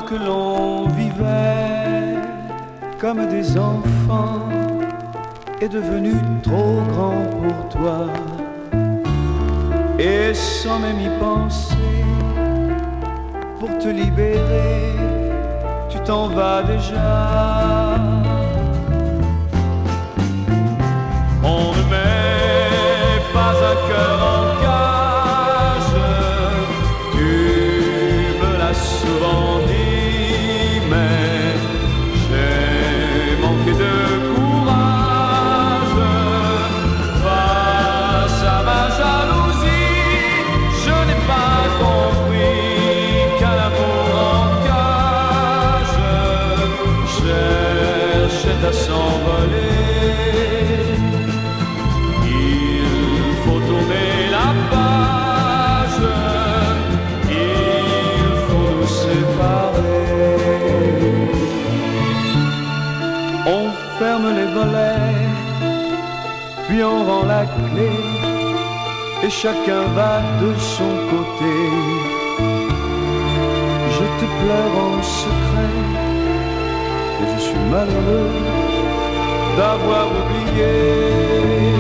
que l'on vivait comme des enfants est devenu trop grand pour toi. Et sans même y penser, pour te libérer, tu t'en vas déjà. On ne met pas un cœur en cage, tu me l'as souvent dit, mais j'ai manqué de courage face à ma jalousie. Je n'ai pas compris qu'un amour en cage cherchait à s'envoler. Ferme les volets, puis on rend la clé, et chacun va de son côté. Je te pleure en secret, et je suis malheureux d'avoir oublié.